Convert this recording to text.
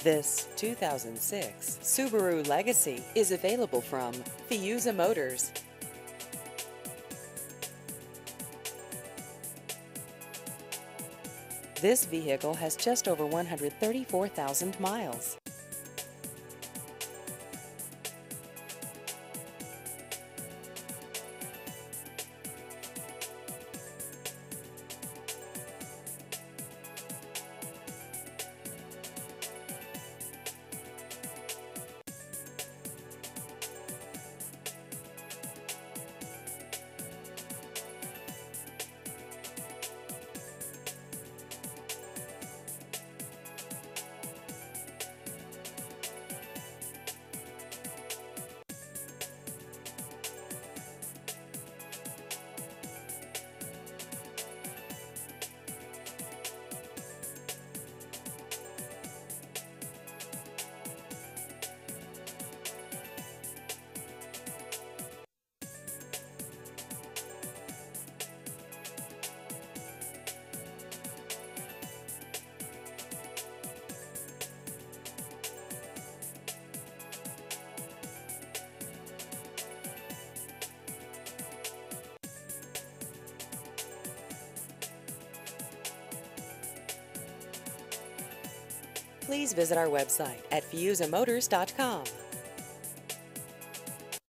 This 2006 Subaru Legacy is available from Fiuza Motors. This vehicle has just over 134,000 miles. Please visit our website at fiuzamotors.com.